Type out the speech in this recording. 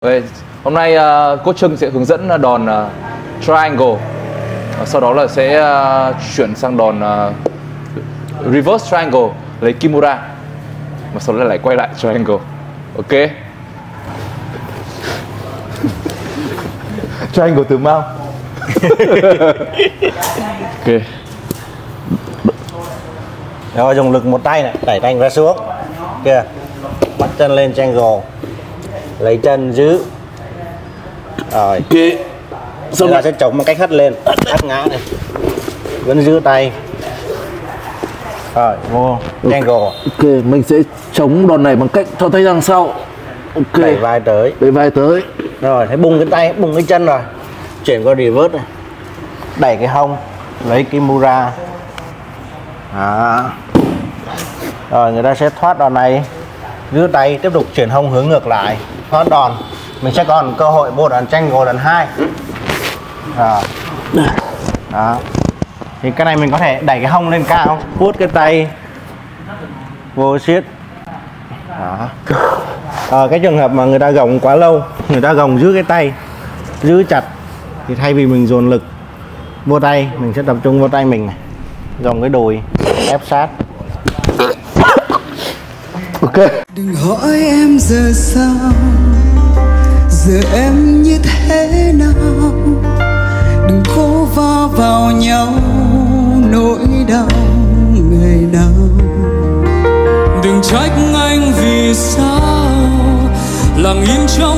Okay. Hôm nay coach Trưng sẽ hướng dẫn đòn triangle, sau đó là sẽ chuyển sang đòn reverse triangle lấy kimura, mà sau đó lại quay lại triangle. Ok. Triangle từ Mao. Ok. Rồi dùng lực một tay này, đẩy tay ra xuống. Kìa. Bắt chân lên triangle. Lấy chân giữ. Rồi. Ok. Sau đó sẽ chống bằng cách hất lên, hất ngã này. Vẫn giữ tay. Rồi, vô triangle. Ok, mình sẽ chống đòn này bằng cách cho tay đằng sau. Ok. Đẩy vai tới. Đẩy vai tới. Rồi, thấy bung cái tay, bung cái chân rồi. Chuyển qua reverse này. Đẩy cái hông, lấy kimura. Đó. Rồi người ta sẽ thoát đòn này, giữ tay, tiếp tục chuyển hông hướng ngược lại, thoát đòn. Mình sẽ còn cơ hội vô đòn triangle lần 2. Đó. Đó. Thì cái này mình có thể đẩy cái hông lên cao, vuốt cái tay, vô siết. Đó. Cái trường hợp mà người ta gồng quá lâu, người ta gồng giữ cái tay, giữ chặt, thì thay vì mình dồn lực vô tay, mình sẽ tập trung vô tay mình này, gồng cái đùi, ép sát. Ok. Đừng hỏi em giờ sao, giờ em như thế nào. Đừng cố va vào nhau nỗi đau ngày nào. Đừng trách anh vì sao lặng im trong